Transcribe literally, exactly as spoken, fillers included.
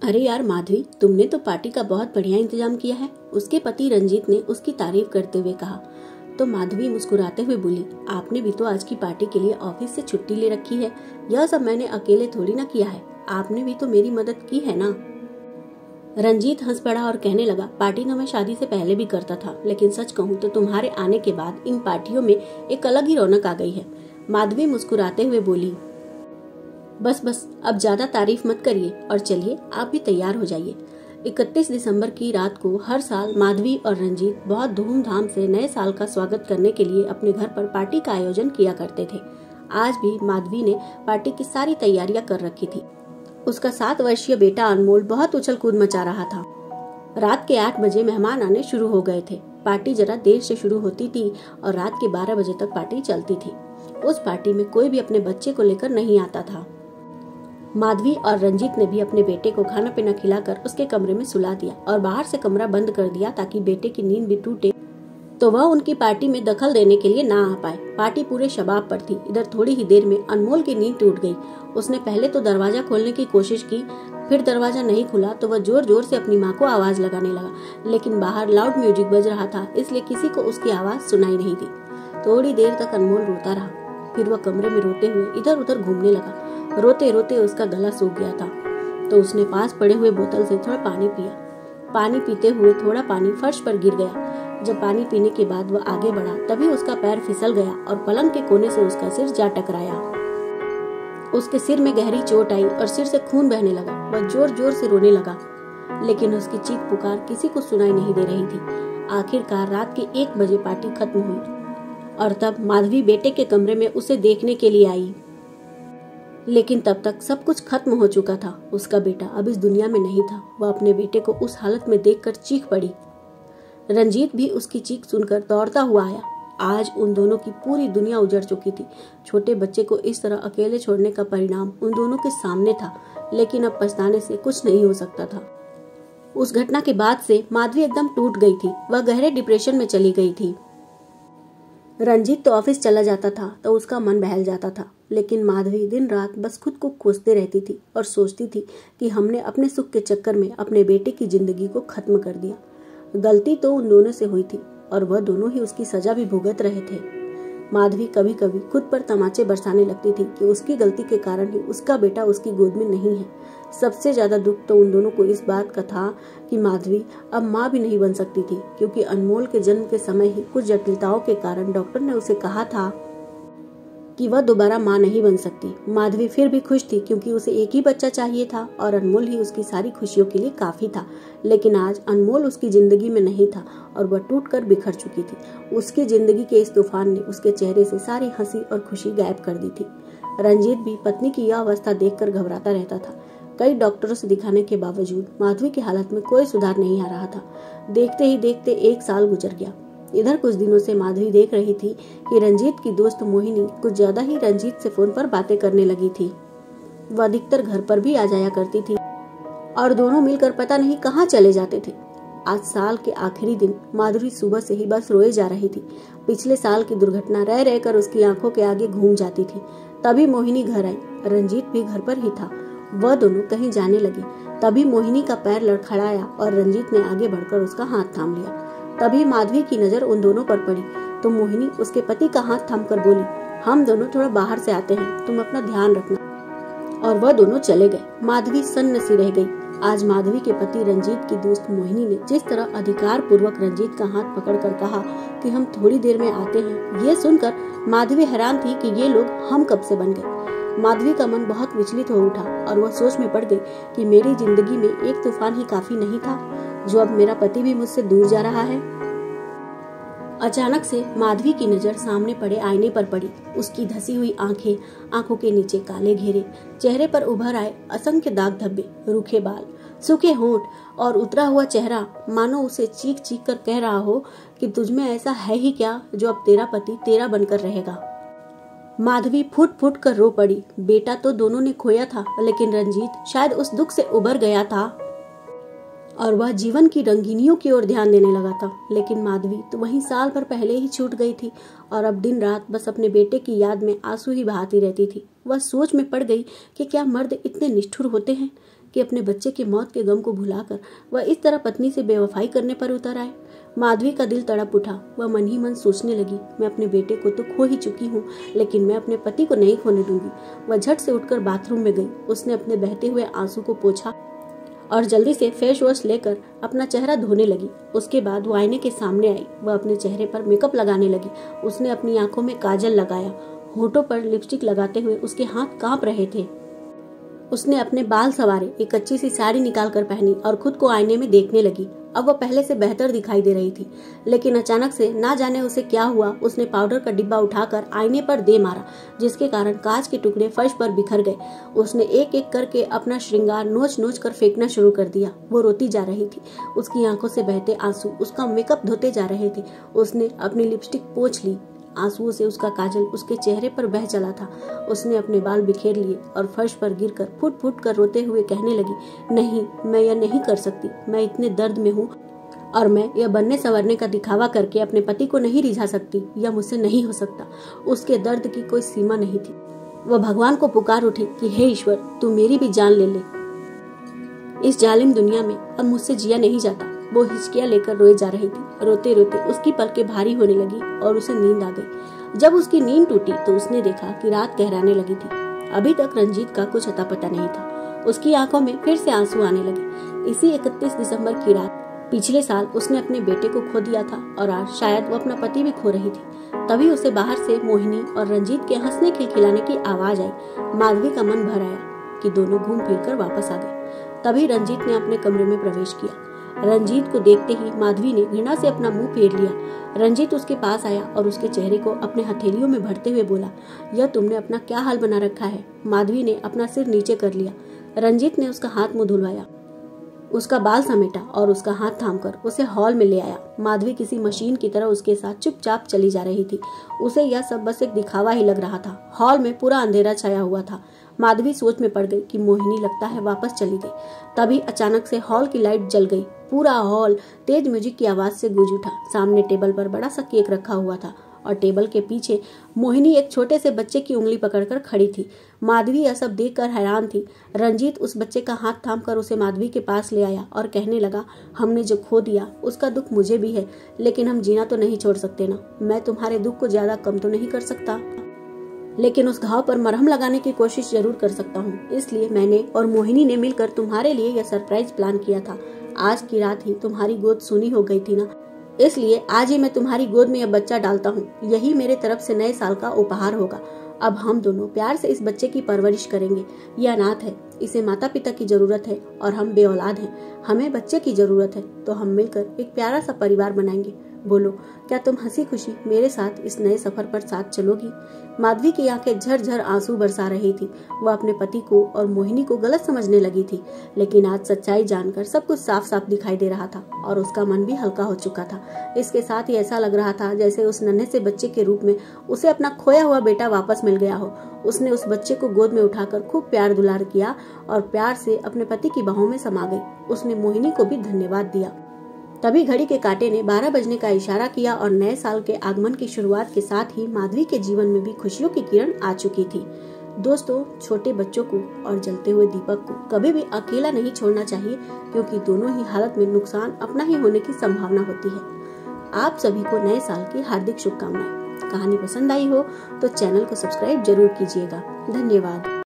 अरे यार माधवी, तुमने तो पार्टी का बहुत बढ़िया इंतजाम किया है। उसके पति रंजीत ने उसकी तारीफ करते हुए कहा। तो माधवी मुस्कुराते हुए बोली, आपने भी तो आज की पार्टी के लिए ऑफिस से छुट्टी ले रखी है। यह सब मैंने अकेले थोड़ी ना किया है, आपने भी तो मेरी मदद की है ना। रंजीत हंस पड़ा और कहने लगा, पार्टी तो मैं शादी से पहले भी करता था, लेकिन सच कहूँ तो तुम्हारे आने के बाद इन पार्टियों में एक अलग ही रौनक आ गई है। माधवी मुस्कुराते हुए बोली, बस बस अब ज्यादा तारीफ मत करिए और चलिए आप भी तैयार हो जाइए। इकतीस दिसंबर की रात को हर साल माधवी और रंजीत बहुत धूमधाम से नए साल का स्वागत करने के लिए अपने घर पर पार्टी का आयोजन किया करते थे। आज भी माधवी ने पार्टी की सारी तैयारियां कर रखी थी। उसका सात वर्षीय बेटा अनमोल बहुत उछल कूद मचा रहा था। रात के आठ बजे मेहमान आने शुरू हो गए थे। पार्टी जरा देर से शुरू होती थी और रात के बारह बजे तक पार्टी चलती थी। उस पार्टी में कोई भी अपने बच्चे को लेकर नहीं आता था। माधवी और रंजीत ने भी अपने बेटे को खाना पीना खिलाकर उसके कमरे में सुला दिया और बाहर से कमरा बंद कर दिया ताकि बेटे की नींद भी टूटे तो वह उनकी पार्टी में दखल देने के लिए ना आ पाए। पार्टी पूरे शबाब पर थी। इधर थोड़ी ही देर में अनमोल की नींद टूट गई। उसने पहले तो दरवाजा खोलने की कोशिश की, फिर दरवाजा नहीं खुला तो वह जोर जोर से अपनी माँ को आवाज लगाने लगा, लेकिन बाहर लाउड म्यूजिक बज रहा था, इसलिए किसी को उसकी आवाज सुनाई नहीं दी। थोड़ी देर तक अनमोल रोता रहा, फिर वह कमरे में रोते हुए इधर उधर घूमने लगा। रोते रोते उसका गला सूख गया था, तो उसने पास पड़े हुए बोतल से थोड़ा पानी पिया। पानी पीते हुए थोड़ा पानी फर्श पर गिर गया। जब पानी पीने के बाद वह आगे बढ़ा, तभी उसका पैर फिसल गया और पलंग के कोने से उसका सिर जा टकराया। उसके सिर में गहरी चोट आई और सिर से खून बहने लगा। वह जोर जोर से रोने लगा, लेकिन उसकी चीख पुकार किसी को सुनाई नहीं दे रही थी। आखिरकार रात के एक बजे पार्टी खत्म हुई और तब माधवी बेटे के कमरे में उसे देखने के लिए आई, लेकिन तब तक सब कुछ खत्म हो चुका था। उसका बेटा अब इस दुनिया में नहीं था। वह अपने बेटे को उस हालत में देखकर चीख पड़ी। रंजीत भी उसकी चीख सुनकर दौड़ता हुआ आया। आज उन दोनों की पूरी दुनिया उजड़ चुकी थी। छोटे बच्चे को इस तरह अकेले छोड़ने का परिणाम उन दोनों के सामने था, लेकिन अब पछताने से कुछ नहीं हो सकता था। उस घटना के बाद से माधवी एकदम टूट गई थी। वह गहरे डिप्रेशन में चली गई थी। रंजीत तो ऑफिस चला जाता था तो उसका मन बहल जाता था, लेकिन माधवी दिन रात बस खुद को कोसते रहती थी और सोचती थी कि हमने अपने सुख के चक्कर में अपने बेटे की जिंदगी को खत्म कर दिया। गलती तो उन दोनों से हुई थी और वह दोनों ही उसकी सजा भी भुगत रहे थे। माधवी कभी कभी खुद पर तमाचे बरसाने लगती थी कि उसकी गलती के कारण ही उसका बेटा उसकी गोद में नहीं है। सबसे ज्यादा दुख तो उन दोनों को इस बात का था कि माधवी अब माँ भी नहीं बन सकती थी, क्योंकि अनमोल के जन्म के समय ही कुछ जटिलताओं के कारण डॉक्टर ने उसे कहा था कि वह दोबारा माँ नहीं बन सकती। माधवी फिर भी खुश थी, क्योंकि उसे एक ही बच्चा चाहिए था और अनमोल ही उसकी सारी खुशियों के लिए काफी था। लेकिन आज अनमोल उसकी जिंदगी में नहीं था और वह टूटकर बिखर चुकी थी। उसकी जिंदगी के इस तूफान ने उसके चेहरे से सारी हंसी और खुशी गायब कर दी थी। रंजीत भी पत्नी की यह अवस्था देखकर घबराता रहता था। कई डॉक्टरों से दिखाने के बावजूद माधवी की हालत में कोई सुधार नहीं आ रहा था। देखते ही देखते एक साल गुजर गया। इधर कुछ दिनों से माधवी देख रही थी कि रंजीत की दोस्त मोहिनी कुछ ज्यादा ही रंजीत से फोन पर बातें करने लगी थी। वह अधिकतर घर पर भी आ जाया करती थी और दोनों मिलकर पता नहीं कहाँ चले जाते थे। आज साल के आखिरी दिन माधुरी सुबह से ही बस रोए जा रही थी। पिछले साल की दुर्घटना रह रहकर उसकी आंखों के आगे घूम जाती थी। तभी मोहिनी घर आई। रंजीत भी घर पर ही था। वह दोनों कहीं जाने लगे। तभी मोहिनी का पैर लड़खड़ाया और रंजीत ने आगे बढ़कर उसका हाथ थाम लिया। तभी माधवी की नजर उन दोनों पर पड़ी तो मोहिनी उसके पति का हाथ थामकर बोली, हम दोनों थोड़ा बाहर से आते हैं, तुम अपना ध्यान रखना। और वह दोनों चले गए। माधवी सन्न सी रह गई। आज माधवी के पति रंजीत की दोस्त मोहिनी ने जिस तरह अधिकार पूर्वक रंजीत का हाथ पकड़कर कहा कि हम थोड़ी देर में आते हैं, ये सुनकर माधवी हैरान थी कि ये लोग हम कब से बन गए। माधवी का मन बहुत विचलित हो उठा और वह सोच में पड़ गई कि मेरी जिंदगी में एक तूफान ही काफी नहीं था, जो अब मेरा पति भी मुझसे दूर जा रहा है। अचानक से माधवी की नजर सामने पड़े आईने पर पड़ी। उसकी धसी हुई आंखें, आंखों के नीचे काले घेरे, चेहरे पर उभर आए असंख्य दाग धब्बे, रूखे बाल, सूखे होंठ और उतरा हुआ चेहरा, मानो उसे चीख चीख कर कह रहा हो कि तुझमें ऐसा है ही क्या जो अब तेरा पति तेरा बनकर रहेगा। माधवी फुट फुट कर रो पड़ी। बेटा तो दोनों ने खोया था, लेकिन रंजीत शायद उस दुख से उबर गया था और वह जीवन की रंगीनियों की ओर ध्यान देने लगा था। लेकिन माधवी तो वहीं साल भर पहले ही छूट गई थी और अब दिन रात बस अपने बेटे की याद में आंसू ही बहाती रहती थी। वह सोच में पड़ गई कि क्या मर्द इतने निष्ठुर होते हैं। कि अपने बच्चे की मौत के गम को भुलाकर वह इस तरह पत्नी से बेवफाई करने पर उतर आए। माधवी का दिल तड़प उठा। वह मन ही मन सोचने लगी, मैं अपने बेटे को तो खो ही चुकी हूँ, लेकिन मैं अपने पति को नहीं खोने दूंगी। वह झट से उठकर बाथरूम में गई। उसने अपने बहते हुए आंसू को पोंछा और जल्दी से फेस वॉश लेकर अपना चेहरा धोने लगी। उसके बाद वो आईने के सामने आई। वह अपने चेहरे पर मेकअप लगाने लगी। उसने अपनी आंखों में काजल लगाया। होठों पर लिपस्टिक लगाते हुए उसके हाथ कांप रहे थे। उसने अपने बाल संवारे, एक अच्छी सी साड़ी निकाल कर पहनी और खुद को आईने में देखने लगी। अब वह पहले से बेहतर दिखाई दे रही थी, लेकिन अचानक से ना जाने उसे क्या हुआ, उसने पाउडर का डिब्बा उठाकर आईने पर दे मारा, जिसके कारण कांच के टुकड़े फर्श पर बिखर गए। उसने एक एक करके अपना श्रृंगार नोच नोच कर फेंकना शुरू कर दिया। वो रोती जा रही थी। उसकी आंखों से बहते आंसू उसका मेकअप धोते जा रहे थे। उसने अपनी लिपस्टिक पोंछ ली। आंसुओं से उसका काजल उसके चेहरे पर बह चला था। उसने अपने बाल बिखेर लिए और फर्श पर गिरकर फुट फुट कर रोते हुए कहने लगी, नहीं, मैं यह नहीं कर सकती। मैं इतने दर्द में हूँ और मैं यह बनने संवरने का दिखावा करके अपने पति को नहीं रिझा सकती। यह मुझसे नहीं हो सकता। उसके दर्द की कोई सीमा नहीं थी। वह भगवान को पुकार उठी कि हे ईश्वर, तू मेरी भी जान ले ले। इस जालिम दुनिया में अब मुझसे जिया नहीं जाता। वो हिचकियां लेकर रोए जा रही थी। रोते रोते उसकी पलकें भारी होने लगी और उसे नींद आ गई। जब उसकी नींद टूटी तो उसने देखा कि रात गहराने लगी थी। अभी तक रंजीत का कुछ अता पता नहीं था। उसकी आंखों में फिर से आंसू आने लगे। इसी इकतीस दिसंबर की रात पिछले साल उसने अपने बेटे को खो दिया था और आज शायद वो अपना पति भी खो रही थी। तभी उसे बाहर से मोहिनी और रंजीत के हंसने खिलखिलाने की आवाज आई। माधवी का मन भर आया कि दोनों घूम फिर कर वापस आ गए। तभी रंजीत ने अपने कमरे में प्रवेश किया। रंजीत को देखते ही माधवी ने घृणा से अपना मुंह फेर लिया। रंजीत उसके पास आया और उसके चेहरे को अपने हथेलियों में भरते हुए बोला, यह तुमने अपना क्या हाल बना रखा है। माधवी ने अपना सिर नीचे कर लिया। रंजीत ने उसका हाथ मुंह धुलवाया, उसका बाल समेटा और उसका हाथ थामकर उसे हॉल में ले आया। माधवी किसी मशीन की तरह उसके साथ चुपचाप चली जा रही थी। उसे यह सब बस एक दिखावा ही लग रहा था। हॉल में पूरा अंधेरा छाया हुआ था। माधवी सोच में पड़ गई कि मोहिनी लगता है वापस चली गई। तभी अचानक से हॉल की लाइट जल गई। पूरा हॉल तेज म्यूजिक की आवाज से गूंज उठा। सामने टेबल पर बड़ा सा केक रखा हुआ था और टेबल के पीछे मोहिनी एक छोटे से बच्चे की उंगली पकड़कर खड़ी थी। माधवी यह सब देखकर हैरान थी। रंजीत उस बच्चे का हाथ थामकर उसे माधवी के पास ले आया और कहने लगा, हमने जो खो दिया उसका दुख मुझे भी है, लेकिन हम जीना तो नहीं छोड़ सकते ना। मैं तुम्हारे दुख को ज्यादा कम तो नहीं कर सकता, लेकिन उस घाव पर मरहम लगाने की कोशिश जरूर कर सकता हूँ। इसलिए मैंने और मोहिनी ने मिलकर तुम्हारे लिए यह सरप्राइज प्लान किया था। आज की रात ही तुम्हारी गोद सूनी हो गई थी ना, इसलिए आज ही मैं तुम्हारी गोद में यह बच्चा डालता हूँ। यही मेरे तरफ से नए साल का उपहार होगा। अब हम दोनों प्यार से इस बच्चे की परवरिश करेंगे। यह अनाथ है, इसे माता पिता की जरूरत है और हम बेऔलाद हैं। हमें बच्चे की जरूरत है, तो हम मिलकर एक प्यारा सा परिवार बनाएंगे। बोलो, क्या तुम हंसी खुशी मेरे साथ इस नए सफर पर साथ चलोगी? माधवी की आंखें झरझर आंसू बरसा रही थी। वह अपने पति को और मोहिनी को गलत समझने लगी थी, लेकिन आज सच्चाई जानकर सब कुछ साफ साफ दिखाई दे रहा था और उसका मन भी हल्का हो चुका था। इसके साथ ही ऐसा लग रहा था जैसे उस नन्हे से बच्चे के रूप में उसे अपना खोया हुआ बेटा वापस मिल गया हो। उसने उस बच्चे को गोद में उठाकर खूब प्यार दुलार किया और प्यार से अपने पति की बाहों में समा गई। उसने मोहिनी को भी धन्यवाद दिया। तभी घड़ी के कांटे ने बारह बजने का इशारा किया और नए साल के आगमन की शुरुआत के साथ ही माधवी के जीवन में भी खुशियों की किरण आ चुकी थी। दोस्तों, छोटे बच्चों को और जलते हुए दीपक को कभी भी अकेला नहीं छोड़ना चाहिए, क्योंकि दोनों ही हालत में नुकसान अपना ही होने की संभावना होती है। आप सभी को नए साल की हार्दिक शुभकामनाएं। कहानी पसंद आई हो तो चैनल को सब्सक्राइब जरूर कीजिएगा। धन्यवाद।